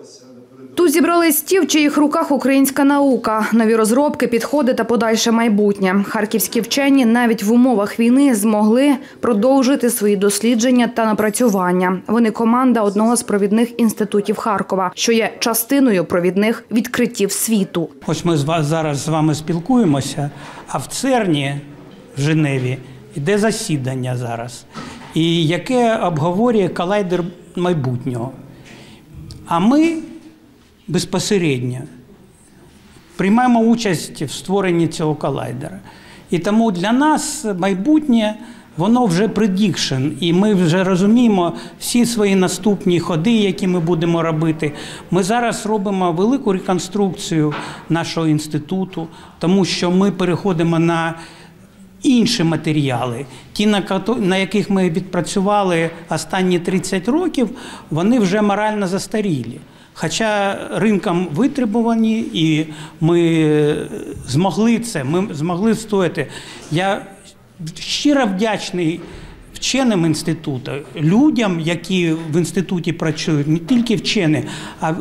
Тут зібрались ті, в чиїх руках українська наука, нові розробки, підходи та подальше майбутнє. Харківські вчені навіть в умовах війни змогли продовжити свої дослідження та напрацювання. Вони команда одного з провідних інститутів Харкова, що є частиною провідних відкриттів світу. Ось ми зараз з вами спілкуємося, а в ЦЕРНі, в Женеві, йде засідання зараз, і яке обговорює колайдер майбутнього. А ми безпосередньо приймаємо участь в створенні цього колайдера. І тому для нас майбутнє, воно вже предікшн, і ми вже розуміємо всі свої наступні ходи, які ми будемо робити. Ми зараз робимо велику реконструкцію нашого інституту, тому що ми переходимо на інші матеріали. Ті, на яких ми відпрацювали останні 30 років, вони вже морально застарілі. Хоча ринком витребувані, і ми змогли це, ми змогли встояти. Я щиро вдячний вченим інституту, людям, які в інституті працюють, не тільки вчені, а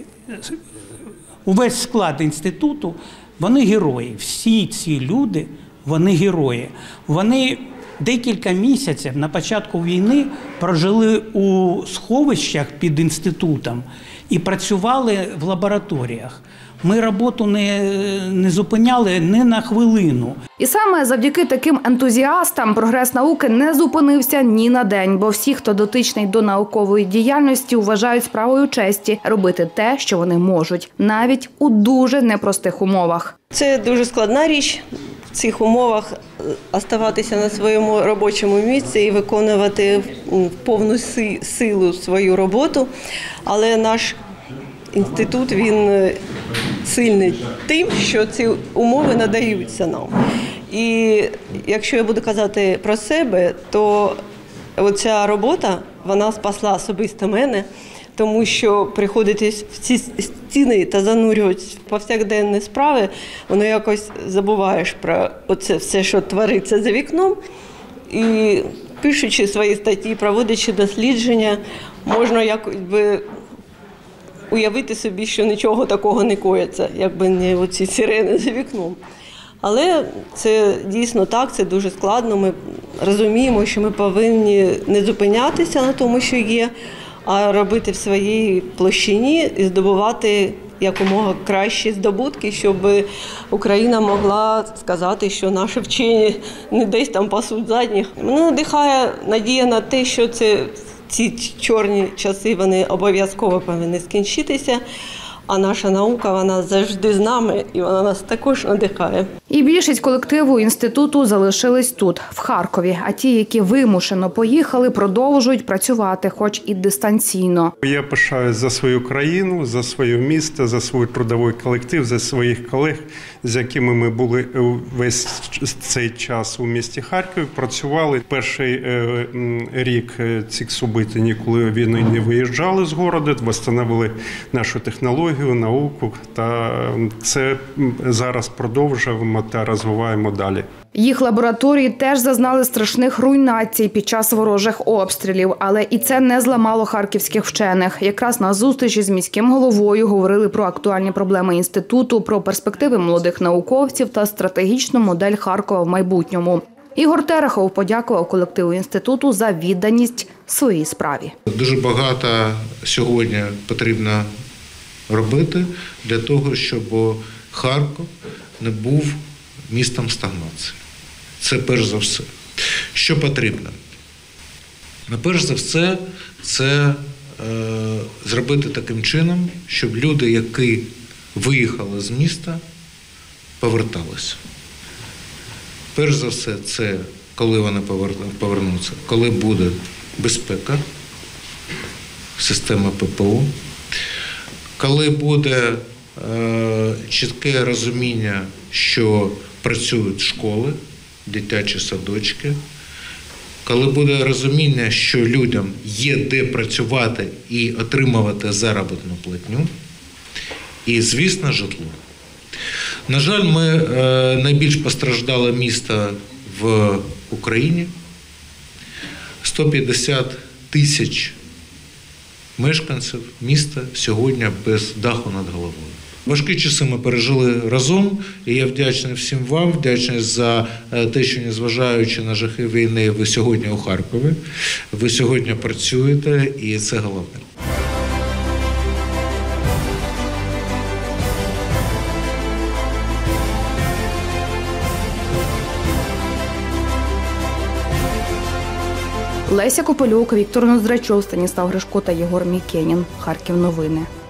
увесь склад інституту, вони герої. Всі ці люди, вони герої. Вони декілька місяців на початку війни прожили у сховищах під інститутом і працювали в лабораторіях. Ми роботу не зупиняли ні на хвилину. І саме завдяки таким ентузіастам прогрес науки не зупинився ні на день, бо всі, хто дотичний до наукової діяльності, вважають справою честі робити те, що вони можуть, навіть у дуже непростих умовах. Це дуже складна річ в цих умовах оставатися на своєму робочому місці і виконувати в повну силу свою роботу, але наш інститут, він сильний тим, що ці умови надаються нам. І якщо я буду казати про себе, то оця робота, вона спасла особисто мене, тому що приходити в ці стіни та занурюватися в повсякденні справи, воно якось забуваєш про оце все, що твориться за вікном. І пишучи свої статті, проводячи дослідження, можна якби уявити собі, що нічого такого не коїться, якби не оці сирени за вікном. Але це дійсно так, це дуже складно. Ми розуміємо, що ми повинні не зупинятися на тому, що є, а робити в своїй площині і здобувати якомога кращі здобутки, щоб Україна могла сказати, що наші вчені не десь там пасуть задніх. Мене надихає надія на те, що ці чорні часи, вони обов'язково повинні скінчитися, а наша наука, вона завжди з нами, і вона нас також надихає. І більшість колективу інституту залишились тут, в Харкові, а ті, які вимушено поїхали, продовжують працювати, хоч і дистанційно. Я пишаюсь за свою країну, за своє місто, за свій трудовий колектив, за своїх колег, з якими ми були весь цей час у місті Харкові, працювали. Перший рік ці субити ніколи війни не виїжджали з міста, встановили нашу технологію, науку, та це зараз продовжуємо та розвиваємо далі. Їх лабораторії теж зазнали страшних руйнацій під час ворожих обстрілів, але і це не зламало харківських вчених. Якраз на зустрічі з міським головою говорили про актуальні проблеми інституту, про перспективи молодих науковців та стратегічну модель Харкова в майбутньому. Ігор Терехов подякував колективу інституту за відданість своїй справі. Дуже багато сьогодні потрібно робити для того, щоб Харків не був містом стагнації. Це перш за все. Що потрібно? Перш за все, це зробити таким чином, щоб люди, які виїхали з міста, поверталися. Перш за все, це коли вони повернуться, коли буде безпека, система ППО, коли буде чітке розуміння, що працюють школи, дитячі садочки, коли буде розуміння, що людям є де працювати і отримувати заробітну платню, і, звісно, житло. На жаль, ми найбільш постраждале місто в Україні. 150 тисяч мешканців міста сьогодні без даху над головою. Важкі часи ми пережили разом, і я вдячний всім вам, вдячний за те, що, незважаючи на жахи війни, ви сьогодні у Харкові, ви сьогодні працюєте, і це головне. Леся Копилюк, Віктор Ноздрачов, Станіслав Гришко та Єгор Мікенін. Харків новини.